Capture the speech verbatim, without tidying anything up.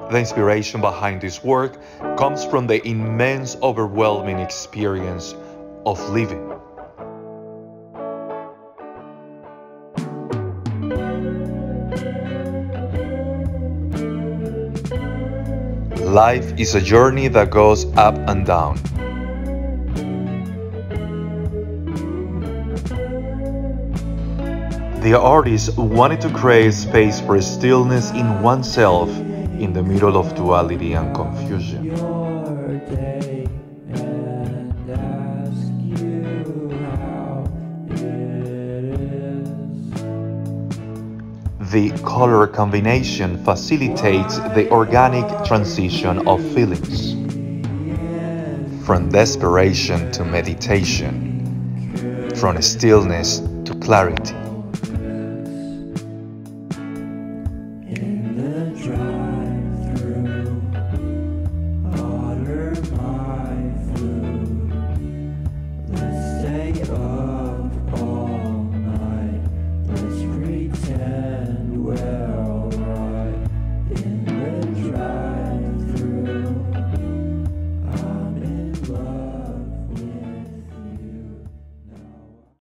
The inspiration behind this work comes from the immense, overwhelming experience of living. Life is a journey that goes up and down. The artist wanted to create space for stillness in oneself in the middle of duality and confusion. The color combination facilitates the organic transition of feelings, from desperation to meditation, from stillness to clarity.